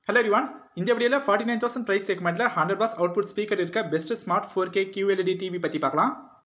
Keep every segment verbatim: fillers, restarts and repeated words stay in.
Hello everyone. இந்த வீடியோல forty-nine thousand price segmentல one hundred watts output speaker இருக்க best smart four K Q L E D T V பத்தி பார்க்கலாம்.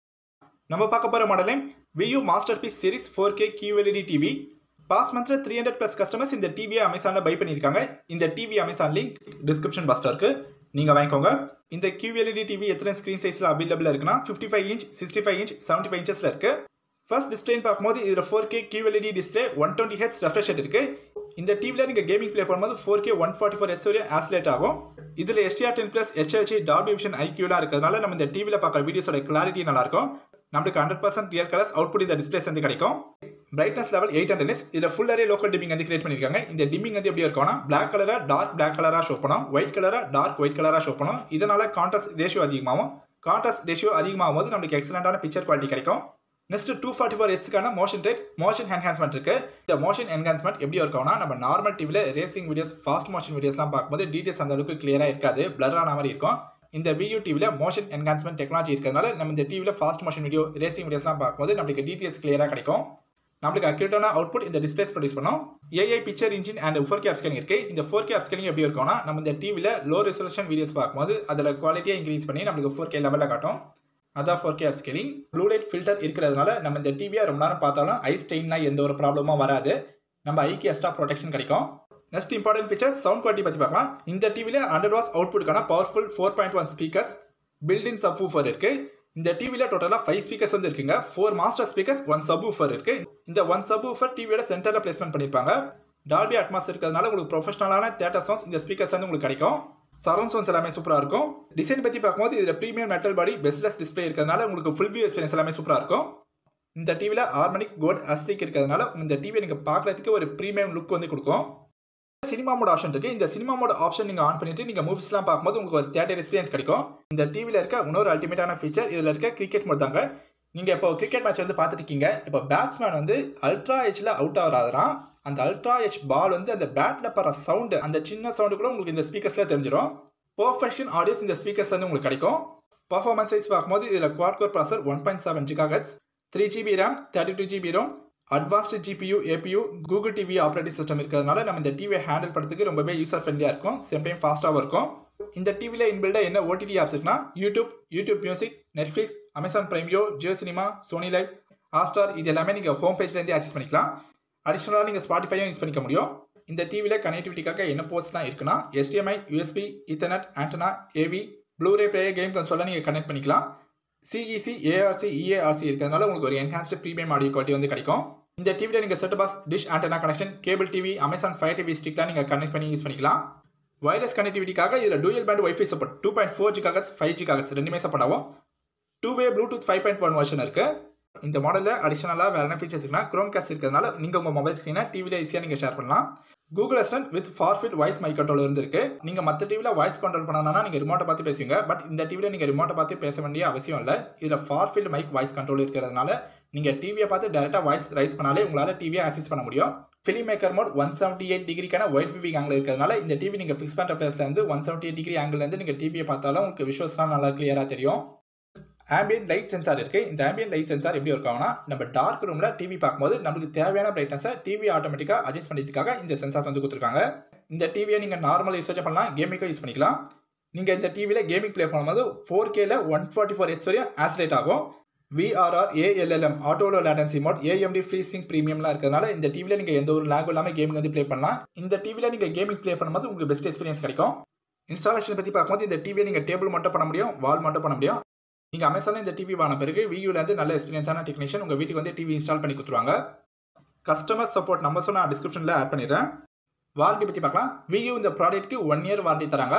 நம்ம பார்க்க போற model name V U Masterpiece Series four K Q L E D T V. Past monthல three hundred plus customers இந்த T V Amazonல buy பண்ணிருக்காங்க. இந்த T V Amazon link description boxல இருக்கு. நீங்க வாங்கிக்கோங்க. இந்த Q L E D T V எத்தனை screen sizeல available இருக்குனா fifty-five inch, sixty-five inch, seventy-five inchesல இருக்கு. First display பார்க்கும்போது இதுல four K Q L E D display one twenty hertz refresh rate இருக்கு. இந்த டிவில நீங்க கேமிங் ப்ளே பண்ணும்போது four K one forty-four hertz வரை ஆசிலேட் ஆகும். இதுல H D R ten plus H H D Dolby Vison I Q லாம் இருக்கிறதுனால நம்ம இந்த டிவில பார்க்குற வீடியோஸோட கிளாரிட்டி நல்லா இருக்கும். நமக்கு one hundred percent real colours output இந்த டிஸ்ப்ளேஸ் வந்து கிடைக்கும். Brightness level eight hundred nits. இதுல ஃபுல் அரே லோக்கல் டிமிங் வந்து கிரியேட் பண்ணிருக்காங்க. இந்த டிமிங் வந்து எப்படி இருக்கும்னா Black கலரா டார்க் Black கலரா ஷோ பண்ணும், ஒயிட் கலரா டார்க் ஒயிட் கலரா ஷோ பண்ணும். இதனால கான்ட்ராஸ்ட் ரேஷியோ அதிகமாகும். கான்ட்ராஸ்ட் ரேஷியோ அதிகமாகும் போது நமக்கு எக்ஸலென்ட்டான பிக்சர் குவாலிட்டி கிடைக்கும். Next two forty-four hertz கான மோஷன் ரேட் மோஷன் என்ஹான்ஸ்மென்ட் இருக்கு. இந்த மோஷன் என்ஹான்ஸ்மென்ட் எப்படி இருக்கும்னா நம்ம நார்மல் டிவில ரேசிங் வீடியோஸ் ஃபாஸ்ட் மோஷன் வீடியோஸ்லாம் பார்க்கும்போது டீடைல்ஸ் அந்த அளவுக்கு கிளியரா இருக்காது, blur ஆன மாதிரி இருக்கும். இந்த V U டிவில மோஷன் என்ஹான்ஸ்மென்ட் டெக்னாலஜி இருக்கிறதுனால நம்ம இந்த டிவில ஃபாஸ்ட் மோஷன் வீடியோ ரேசிங் வீடியோஸ்லாம் பார்க்கும்போது நமக்கு டீடைல்ஸ் கிளியரா கிடைக்கும். நமக்கு அக்யூரேட்டான அவுட்புட் இந்த டிஸ்ப்ளேஸ் ப்ரொடியூஸ் பண்ணும். A I picture engine and four K upscaling இருக்கு. இந்த four K upscaling எப்படி இருக்கும்னா நம்ம இந்த டிவில லோ ரெசல்யூஷன் வீடியோஸ் பார்க்கும்போது அதோட குவாலிட்டியை இன்க்ரீஸ் பண்ணி நமக்கு four K லெவல்ல காட்டும். அதான் four K upscaling. Blue light filter இருக்கிறதுனால நம்ம இந்த டிவியை ரொம்ப நேரம் பார்த்தாலும் ஐ ஸ்டெயின்னா எந்த ஒரு ப்ராப்ளமும் வராது. நம்ம ஐக்கு எக்ஸ்ட்ரா ப்ரொடெக்ஷன் கிடைக்கும். Next important feature sound quality பற்றி பார்க்கலாம். இந்த டிவியில் one hundred watts அவுட்புட்கான powerful four point one speakers built in subwoofer இருக்கு. இந்த டிவியில் டோட்டலாக ஃபைவ் ஸ்பீக்கர்ஸ் வந்து இருக்குங்க. Four master speakers one subwoofer இருக்கு. இந்த ஒன் சப்வூஃபர் டிவியோட சென்டரில் பிளேஸ்மெண்ட் பண்ணியிருப்பாங்க. டால்பி அட்மாஸ் இருக்கிறதுனால உங்களுக்கு ப்ரொஃபஷனலான தேட்டர் சவுண்ட்ஸ் இந்த ஸ்பீக்கர்ஸ் வந்து உங்களுக்கு கிடைக்கும். சரவுண்ட் சவுண்ட்ஸ் எல்லாமே சூப்பராக இருக்கும். டிசைன் பற்றி பார்க்கும்போது இதில் premium metal body bezelless display இருக்கிறதுனால உங்களுக்கு ஃபுல் வியூ எக்ஸ்பீரியன்ஸ் எல்லாமே சூப்பராக இருக்கும். இந்த டிவியில் ஹார்மோனிக் கோல்ட் அஸ்டிக் இருக்கிறதுனால இந்த டிவியை நீங்கள் பார்க்குறதுக்கு ஒரு ப்ரீமியம் லுக் வந்து கொடுக்கும். சினிமா மோட் ஆப்ஷன் இருக்குது. இந்த சினிமா மோட் ஆப்ஷன் நீங்கள் ஆன் பண்ணிட்டு நீங்கள் மூவிஸ்லாம் பார்க்கும்போது உங்களுக்கு ஒரு தியேட்டர் எக்ஸ்பீரியன்ஸ் கிடைக்கும். இந்த டிவியில் இருக்க இன்னொரு அல்டிமேட்டான ஃபீச்சர் இதில் இருக்க கிரிக்கெட் மோட் தாங்க. நீங்கள் இப்போ கிரிக்கெட் மேட்ச் வந்து பார்த்துட்டு இருக்கீங்க. இப்போ பேட்ஸ்மேன் வந்து அல்ட்ரா ஹெச்சில் அவுட் ஆகிறாருன்னா அந்த அல்ட்ரா ஹெச் பால் வந்து அந்த பேட்டில் படுற சவுண்டு அந்த சின்ன சவுண்டு கூட உங்களுக்கு இந்த ஸ்பீக்கர்ஸில் தெரிஞ்சிடும். பர்ஃபெக்ஷன் ஆடியோஸ் இந்த ஸ்பீக்கர்ஸ் வந்து உங்களுக்கு கிடைக்கும். பர்ஃபார்மன்ஸ் வைஸ் பார்க்கும்போது இதில் quad core processor one point seven gigahertz, three G B RAM, thirty-two G B ROM, advanced G P U, A P U, Google T V operating system இருக்கிறதுனால நம்ம இந்த டிவியை ஹேண்டில் பண்ணுறதுக்கு ரொம்பவே யூசர் ஃப்ரெண்ட்லியாக இருக்கும். சேம் டைம் ஃபாஸ்ட்டாகவும் இருக்கும். இந்த டிவியில் இன்பில்டாக என்ன O T T ஆப்ஸ் இருக்குன்னா YouTube, YouTube music, Netflix, Amazon Prime video, Jio cinema, Sony LIV, Hotstar இது எல்லாமே நீங்கள் ஹோம் பேஜ்லேருந்து ஆக்சஸ் பண்ணிக்கலாம். அடிஷ்னலாக நீங்கள் ஸ்பாட்டிஃபையும் யூஸ் பண்ணிக்க முடியும். இந்த டிவியில் கனெக்டிவிட்டிக்காக என்ன போர்ட்ஸ்லாம் இருக்குன்னா H D M I, U S B, Ethernet, antenna, A V, Blu-ray player game கன்சோலில் நீங்கள் கனெக்ட் பண்ணிக்கலாம். C E C, A R C, E A R C இருக்கிறதுனால உங்களுக்கு ஒரு என்ஹான்ஸ்டு ப்ரீமியம் ஆடியோ குவாலிட்டி வந்து கிடைக்கும். இந்த டிவியில் நீங்கள் set box, dish antenna connection, cable TV, Amazon fire TV ஸ்டிக்லாம் நீங்கள் கனெக்ட் பண்ணி யூஸ் பண்ணிக்கலாம். வயர்லெஸ் கனெக்டிவிட்டிக்காக இதில் dual band wifi support two point four gigahertz, five gigahertz ரெண்டுமே சப்போர்ட் ஆகும். Two way Bluetooth five point one version இருக்குது. இந்த மாடலில் அடிஷனலாக வேறு என்ன ஃபீச்சர்ஸ் இருக்குன்னா க்ரோம் காஸ்ட் இருக்கிறதுனால நீங்கள் உங்கள் மொபைல் ஸ்க்ரீனை டிவியில் ஈஸியாக நீங்கள் ஷேர் பண்ணலாம். Google assistant with far field voice mic control இருந்திருக்கு. நீங்கள் மற்ற டிவியில் வாய்ஸ் கண்ட்ரோல் பண்ணணும்னா நீங்கள் ரிமோட்டை பார்த்து பேசுவீங்க. பட் இந்த டிவியில் நீங்கள் ரிமோட்டை பார்த்து பேச வேண்டிய அவசியம் இல்லை. இதில் far field mic voice control இருக்கிறதுனால நீங்கள் டிவியை பார்த்து டேரெக்டாக வாய்ஸ் ரைஸ் பண்ணாலே உங்களால் டிவியை ஆக்சஸ் பண்ண முடியும். Film maker mode one seventy eight டிகிரிக்கான ஒயிட் விவிங் ஆங்கிள் இருக்கிறதுனால இந்த டிவி நீங்கள் ஃபிக்ஸ் பண்ணுற பிளேஸ்லேருந்து ஒன் செவன்ட்டி எயிட் டிகிரி ஆங்கிள்லேருந்து நீங்கள் டிவியை பார்த்தாலும் உங்களுக்கு விஷுவல்ஸ்லாம் நல்லா கிளியராக தெரியும். ஆம்பியன்ட் லைட் சென்சார் இருக்குது. இந்த ஆம்பியன்ட் லைட் சென்சார் எப்படி இருக்காங்கன்னா நம்ம டார்க் ரூமில் டிவி பார்க்கும்போது நமக்கு தேவையான பிரைட்னஸை டிவி ஆட்டோமேட்டிக்காக அட்ஜஸ்ட் பண்ணுறதுக்காக இந்த சென்சார்ஸ் வந்து கொடுத்துருக்காங்க. இந்த டிவியை நீங்கள் நார்மல் யூஸ் பண்ணலாம், கேமிங்காக யூஸ் பண்ணிக்கலாம். நீங்கள் இந்த டிவியில் கேமிங் ப்ளே பண்ணும்போது ஃபோர் கேல ஒன் ஃபார்ட்டி ஃபோர் ஹெட்ஸ் வரையும் ஆசிலேட் ஆகும். V R R, A L L M, auto low latency mode, A M D free sync ப்ரீமியம்லாம் இருக்கிறதுனால இந்த டிவியில் நீங்கள் எந்த ஒரு லேகும் இல்லாமல் கேமிங் வந்து ப்ளே பண்ணலாம். இந்த டிவியில் நீங்கள் கேமிங் ப்ளே பண்ணும்போது உங்களுக்கு பெஸ்ட் எக்ஸ்பீரியன்ஸ் கிடைக்கும். இன்ஸ்டாலேஷன் பற்றி பார்க்கும்போது இந்த டிவியை நீங்கள் டேபிள் மட்டும் பண்ண முடியும், வால் மட்டும் பண்ண முடியும். நீங்கள் அமேசானில் இந்த டிவி வாங்கின பிறகு V Uலேருந்து நல்ல எக்ஸ்பீரியன்ஸான டெக்னீஷியன் உங்கள் வீட்டுக்கு வந்து டிவி இன்ஸ்டால் பண்ணி கொடுத்துருவாங்க. கஸ்டமர் சப்போர்ட் நம்பர்ஸும் நான் டிஸ்கிரிப்ஷனில் ஆட் பண்ணிடுறேன். வாரண்டி பற்றி பார்க்கலாம். V U இந்த ப்ராடக்ட்க்கு ஒன் இயர் வாரண்டி தராங்க.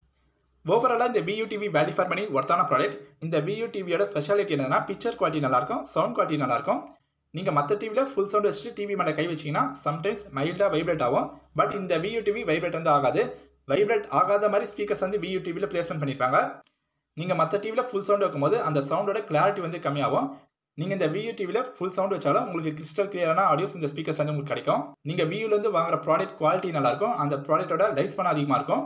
ஓவராலாக இந்த V U TV value for money ஒர்த்தான ப்ராடக்ட். இந்த V U டிவியோட ஸ்பெஷாலிட்டி என்னன்னா பிக்சர் குவாலிட்டி நல்லாயிருக்கும், சவுண்ட் குவாலிட்டி நல்லாயிருக்கும். நீங்கள் மற்ற டிவியில் ஃபுல் சவுண்ட் வச்சுட்டு டிவி மேலே கை வச்சிங்கன்னா சம்டைம்ஸ் மைல்டாக வைப்ரேட் ஆகும். பட் இந்த V U டிவி வைப்ரேட் வந்து ஆகாது. வைப்ரேட் ஆகாத மாதிரி ஸ்பீக்கர்ஸ் வந்து V U டிவியில் பிளேஸ்மெண்ட் பண்ணியிருப்பாங்க. நீங்கள் மற்ற டிவியில் ஃபுல் சவுண்ட் வைக்கும்போது அந்த சவுண்டோட கிளாரிட்டி வந்து கம்மியாகும். நீங்கள் இந்த V U டிவியில் ஃபுல் சவுண்ட் வச்சாலும் உங்களுக்கு கிறிஸ்டல் கிளியரான ஆடியோஸ் இந்த ஸ்பீக்கர்ஸ் வந்து உங்களுக்கு கிடைக்கும். நீங்கள் V Uலேருந்து வாங்குற ப்ராடக்ட் குவாலிட்டி நல்லாயிருக்கும், அந்த ப்ராடக்ட்டோட லைஃப் ஸ்பேன் அதிகமாக இருக்கும்.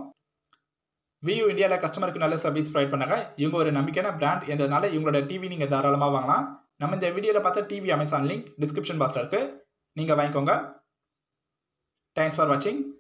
V U இந்தியாவில் கஸ்டமருக்கு நல்ல சர்வீஸ் ப்ரொவைட் பண்ணாங்க. இவங்க ஒரு நம்பிக்கையான பிராண்ட் என்றதுனால இவங்களோட டிவி நீங்கள் தாராளமாக வாங்கலாம். நம்ம இந்த வீடியோவில் பார்த்த டிவி அமேசான் லிங்க் டிஸ்கிரிப்ஷன் பாக்ஸில் இருக்குது, நீங்கள் வாங்கிக்கோங்க. தேங்க்ஸ் ஃபார் வாட்சிங்.